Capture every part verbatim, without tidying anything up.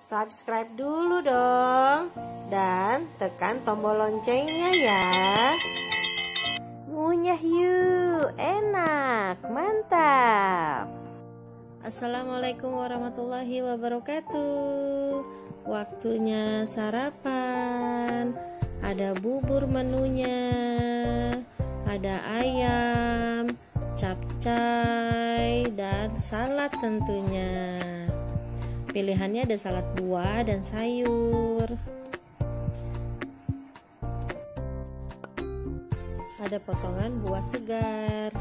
subscribe dulu dong. Dan tekan tombol loncengnya ya. Ngunyah yuk, enak, mantap. Assalamualaikum warahmatullahi wabarakatuh. Waktunya sarapan. Ada bubur menunya, ada ayam, capcay, dan salad tentunya. Pilihannya ada salad buah dan sayur. Ada potongan buah segar.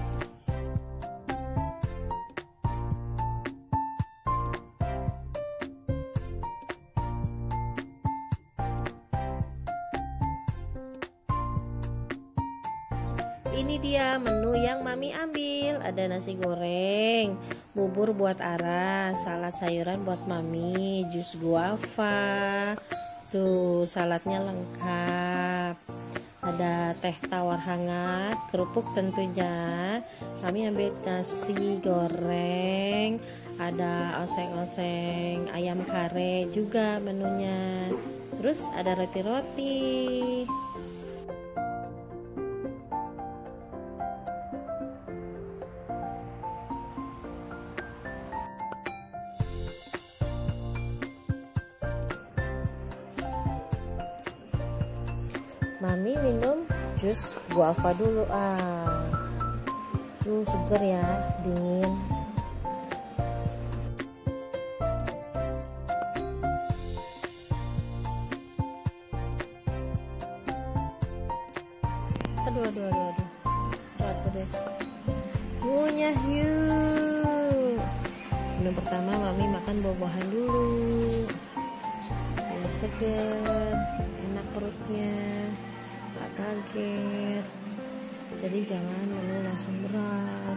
Ini dia menu yang Mami ambil. Ada nasi goreng, bubur buat Ara, salad sayuran buat Mami, jus guava. Tuh, saladnya lengkap. Ada teh tawar hangat, kerupuk tentunya. Kami ambil nasi goreng, ada oseng-oseng ayam kare juga menunya. Terus ada roti-roti. Mami minum jus guava dulu ah. Tuh seger ya, dingin. Aduh aduh aduh aduh. Jatuh deh. Ngunyah yuk. Minum pertama Mami makan buah-buahan dulu. Biar seger, enak perutnya. Gak kaget, jadi jangan menu langsung berat.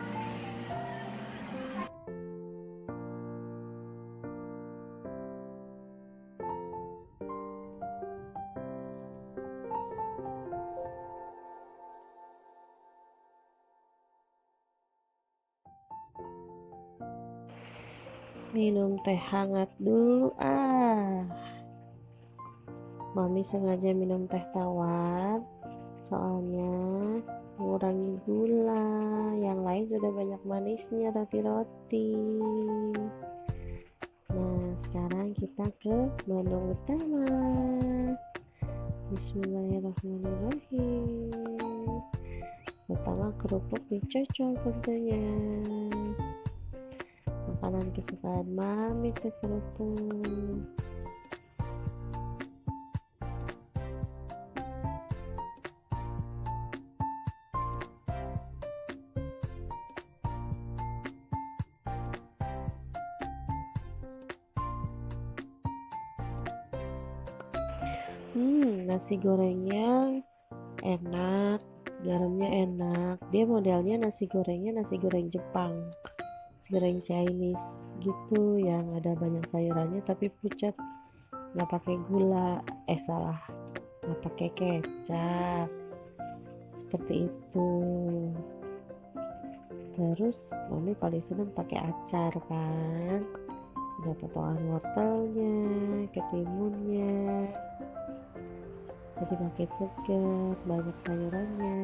Minum teh hangat dulu ah. Mami sengaja minum teh tawar, soalnya mengurangi gula. Yang lain sudah banyak manisnya roti-roti. Nah, sekarang kita ke menu utama. Bismillahirrahmanirrahim. Pertama kerupuk dicocol tentunya. Makanan kesukaan Mami teh kerupuk. Hmm, nasi gorengnya enak, garamnya enak. Dia modelnya nasi gorengnya nasi goreng Jepang, nasi goreng Chinese gitu, yang ada banyak sayurannya tapi pucat, nggak pakai gula. Eh salah, nggak pakai kecap. Seperti itu. Terus Mami paling seneng pakai acar kan. Ada potongan wortelnya, ketimunnya. Jadi makin segar, banyak sayurannya.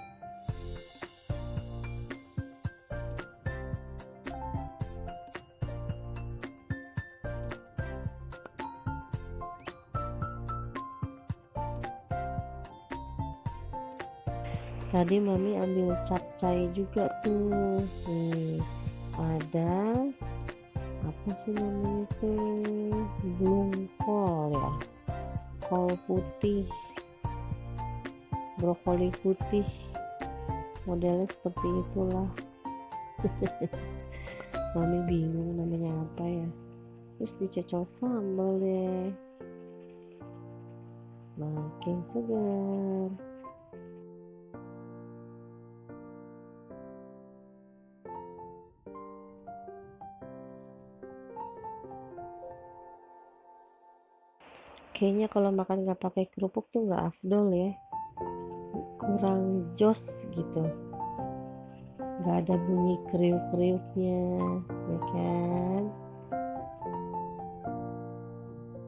Tadi Mami ambil capcay juga tuh. Nih, ada apa sih namanya itu? Blungkol ya, kol putih, brokoli putih, modelnya seperti itulah. Mami bingung namanya apa ya. Terus dicocol sambal deh, makin segar. Kayaknya kalau makan nggak pakai kerupuk tuh nggak afdol ya, kurang jos gitu. nggak ada bunyi kriuk-kriuknya, ya kan?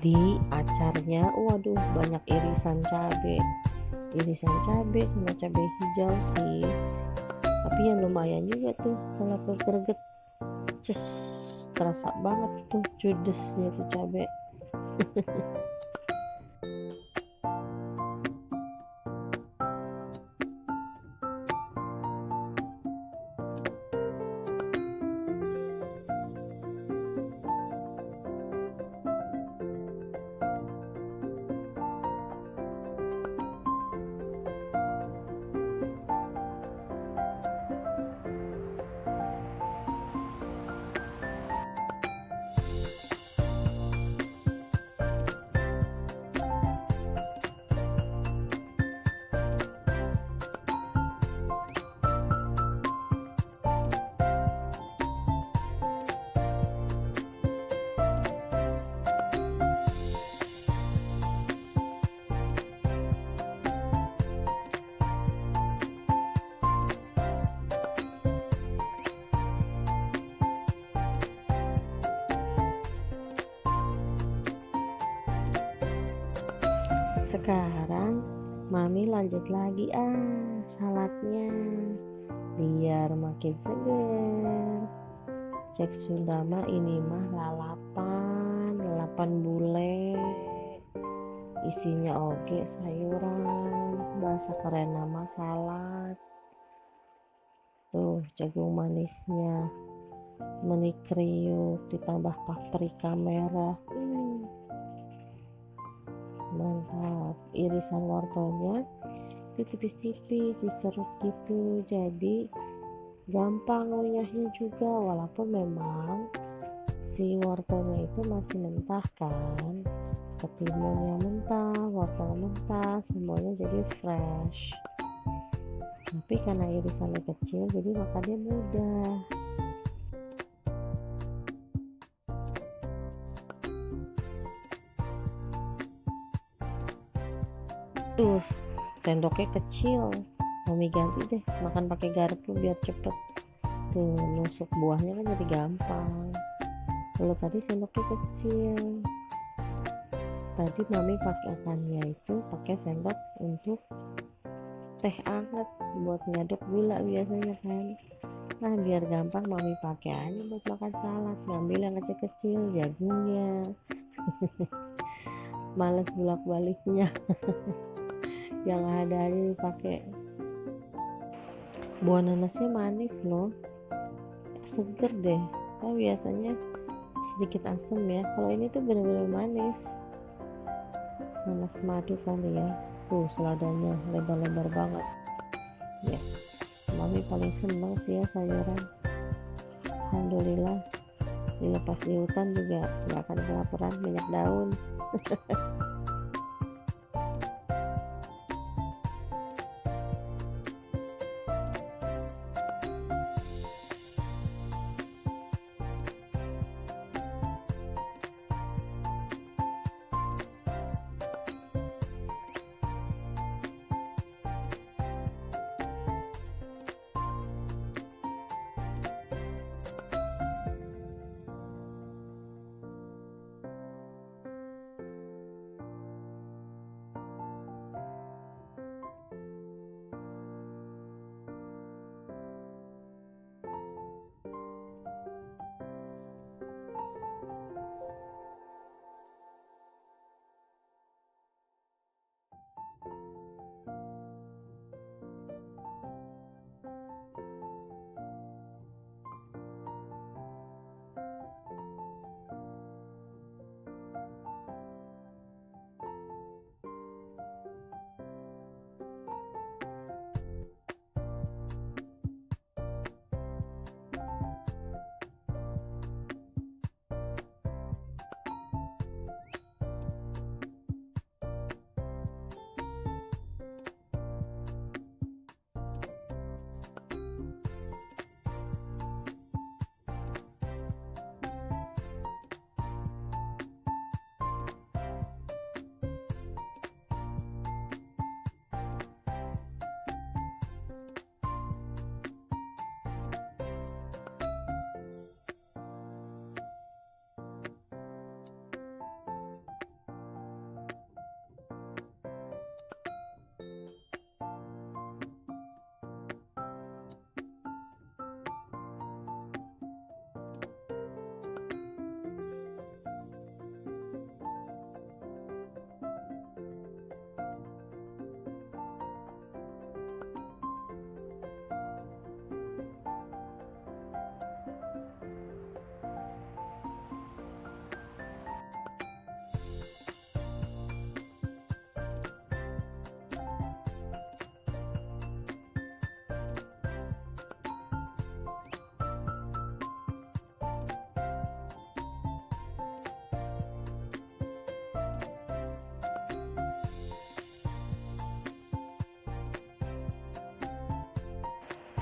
Di acarnya waduh banyak irisan cabe irisan cabe sama cabe hijau sih, tapi yang lumayan juga tuh kalau greget ces terasa banget tuh judesnya tuh cabe. Sekarang mami lanjut lagi ah saladnya biar makin seger. Cek Sunda mah ini mah lalapan lalapan bule, isinya oge sayuran, bahasa keren nama salad. Tuh jagung manisnya meni kriuk ditambah paprika merah. hmm. Mantap. Irisan wortelnya itu tipis-tipis diserut gitu, jadi gampang ngunyahnya juga, walaupun memang si wortelnya itu masih mentah kan, ketimunnya mentah, wortel mentah, semuanya jadi fresh, tapi karena irisannya kecil jadi makannya mudah. Tuh sendoknya kecil, mami ganti deh makan pakai garpu biar cepet. Tuh nusuk buahnya kan jadi gampang. Kalau tadi sendoknya kecil, tadi mami pakaiannya itu pakai sendok untuk teh anget buat ngaduk gula biasanya kan. Nah biar gampang mami pakai aja buat makan salad, ngambil yang kecil-kecil jagungnya. Males bolak-baliknya. Yang ada aja dipakai. Buah nanasnya manis loh, seger deh. Kan biasanya sedikit asam ya, kalau ini tuh bener-bener manis. Nanas madu kali ya. Tuh seladannya lebar-lebar banget. Yes, mami paling seneng sih ya sayuran. Alhamdulillah dilepas di hutan juga gak akan kelaparan banyak daun.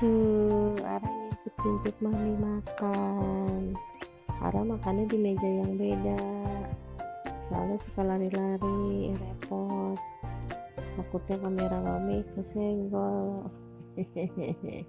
tuh Ara ngintip-ngintip mami makan. Ara makannya di meja yang beda, soalnya suka lari-lari repot, takutnya kamera mami kesenggol. Hehehe.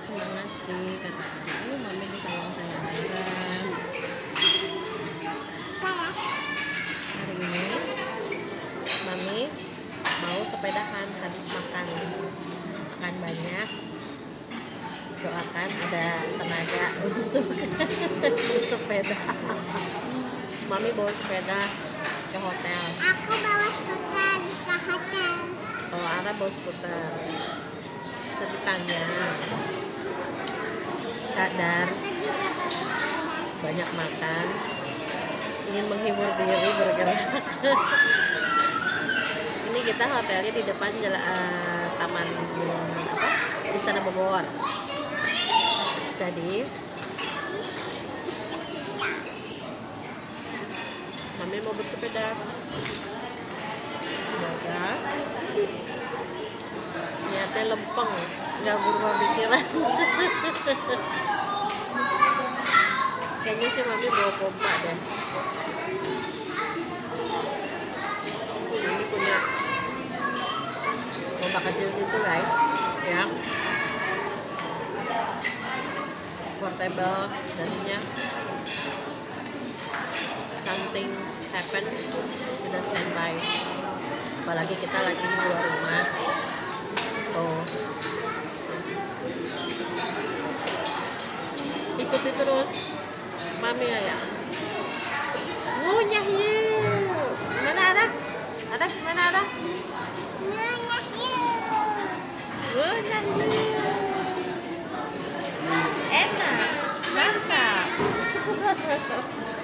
semangat sih kata aduh mami disayang-sayang orang. Hari ini mami mau sepedahan habis makan makan banyak, doakan ada tenaga untuk sepeda. Mami bawa sepeda ke hotel. Aku bawa skuter ke hotel. Oh, Ara bawa skuter. Ceritanya sadar banyak makan, ingin menghibur diri bergerak. Ini kita hotelnya di depan jala, uh, taman apa? Istana Bogor. Jadi kami mau bersepeda. Semoga niatnya lempeng, nggak berubah pikiran. Kayaknya sih mami bawa pompa deh. Ini punya pompa kecil gitu guys, ya, portable. Jadinya something happen udah standby. Apalagi kita lagi di luar rumah. Oh, ikuti terus mami ya. Ngunyah yuk. Mana ada? Ada mana ada? Ngunyah Ngunyah yuk. Enak, mantap.